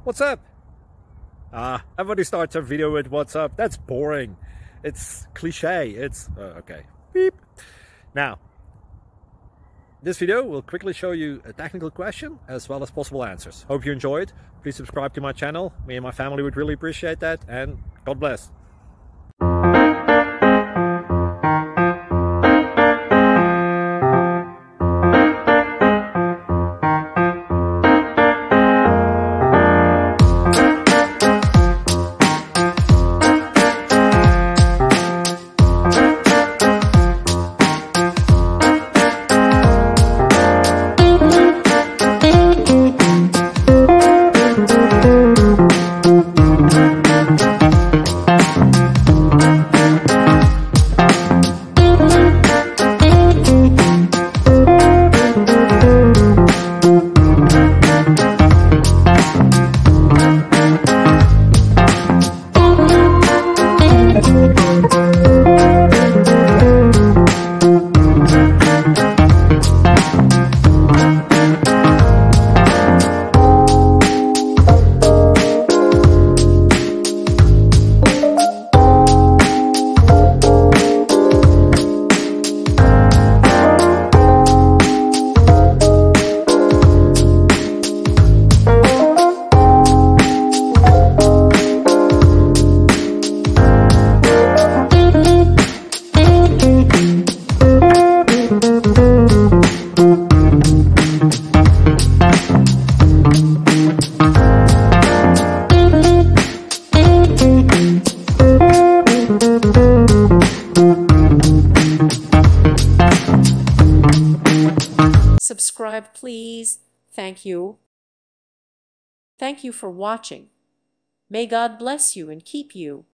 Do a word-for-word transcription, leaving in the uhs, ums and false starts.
What's up? Ah, everybody starts a video with what's up. That's boring. It's cliche. It's uh, okay. Beep. Now, this video will quickly show you a technical question as well as possible answers. Hope you enjoyed. Please subscribe to my channel. Me and my family would really appreciate that, and God bless. Subscribe, please. Thank you. Thank you for watching. May God bless you and keep you.